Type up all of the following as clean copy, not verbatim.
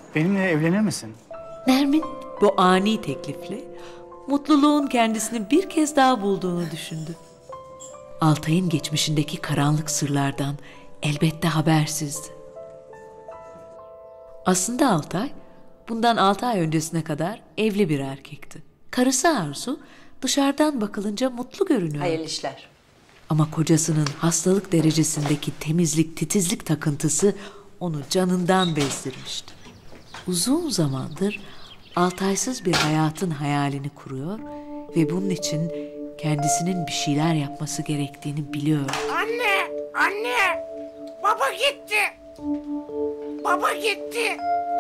Benimle evlenir misin? Nermin bu ani teklifle mutluluğun kendisini bir kez daha bulduğunu düşündü. Altay'ın geçmişindeki karanlık sırlardan elbette habersizdi. Aslında Altay, bundan 6 ay öncesine kadar evli bir erkekti. Karısı Arzu dışarıdan bakılınca mutlu görünüyor. Hayırlı işler. Ama kocasının hastalık derecesindeki temizlik, titizlik takıntısı onu canından bezdirmişti. Uzun zamandır Altaysız bir hayatın hayalini kuruyor ve bunun için kendisinin bir şeyler yapması gerektiğini biliyor. Anne! Anne! Baba gitti! Baba gitti!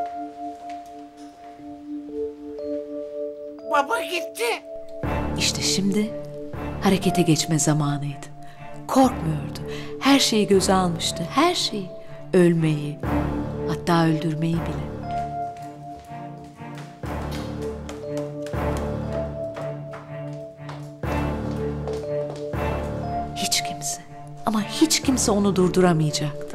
Baba gitti! İşte şimdi harekete geçme zamanıydı. Korkmuyordu. Her şeyi göze almıştı. Her şeyi. Ölmeyi, hatta öldürmeyi bile. Hiç kimse, ama hiç kimse onu durduramayacaktı.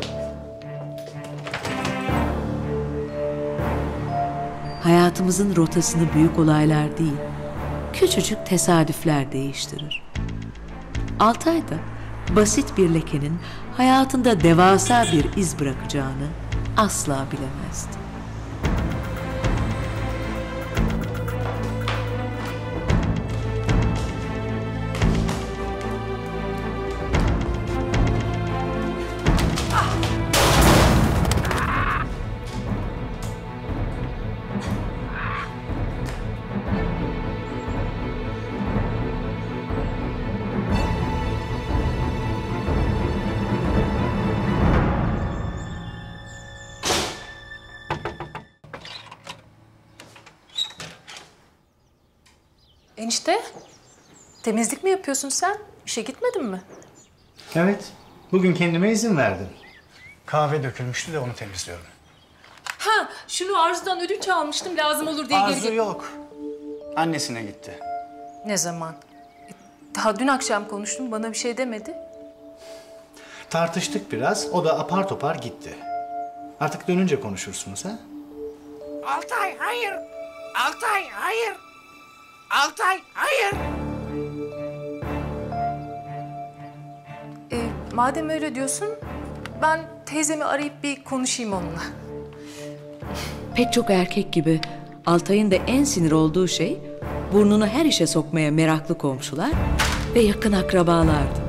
Hayatımızın rotasını büyük olaylar değil, küçücük tesadüfler değiştirir. Altay da basit bir lekenin hayatında devasa bir iz bırakacağını asla bilemezdi. Enişte, temizlik mi yapıyorsun sen? İşe gitmedin mi? Evet. Bugün kendime izin verdim. Kahve dökülmüştü de onu temizliyorum. Ha, şunu Arzu'dan ödünç almıştım, lazım olur diye Arzu yok. Annesine gitti. Ne zaman? Daha dün akşam konuştum, bana bir şey demedi. Tartıştık biraz. O da apar topar gitti. Artık dönünce konuşursunuz ha? Altay hayır! Altay hayır! Altay hayır! Madem öyle diyorsun, ben teyzemi arayıp bir konuşayım onunla. Pek çok erkek gibi Altay'ın da en sinir olduğu şey burnunu her işe sokmaya meraklı komşular ve yakın akrabalardı.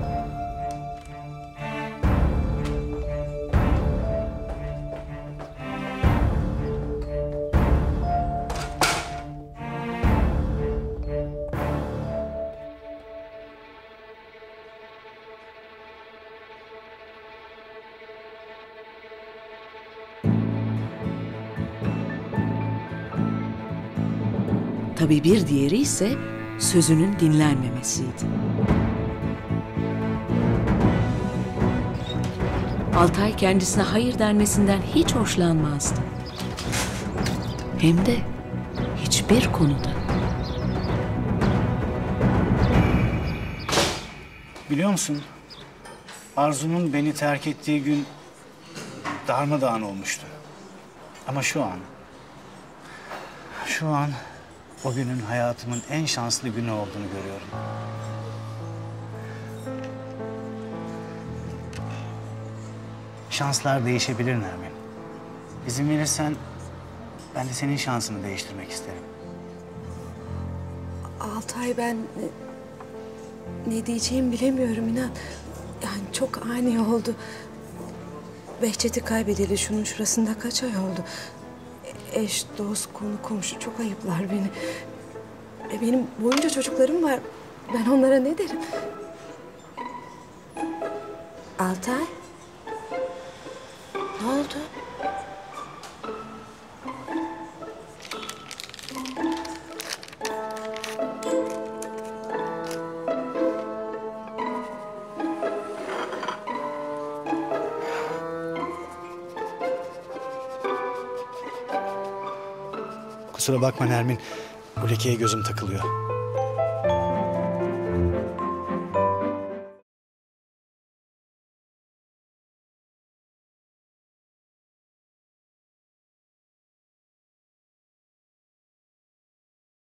Tabii bir diğeri ise sözünün dinlenmemesiydi. Altay kendisine hayır denmesinden hiç hoşlanmazdı. Hem de hiçbir konuda. Biliyor musun? Arzu'nun beni terk ettiği gün darmadağın olmuştu. Ama şu an o günün hayatımın en şanslı günü olduğunu görüyorum. Şanslar değişebilir Nermin. İzin verirsen ben de senin şansını değiştirmek isterim. Altay, ben ne diyeceğimi bilemiyorum inan. Yani çok ani oldu. Behçet'i kaybedeli şunun şurasında kaç ay oldu. Eş, dost, konu, komşu çok ayıplar beni. Benim boyunca çocuklarım var. Ben onlara ne derim? Altay? Ne oldu? Kusura bakma Nermin. Bu lekeye gözüm takılıyor.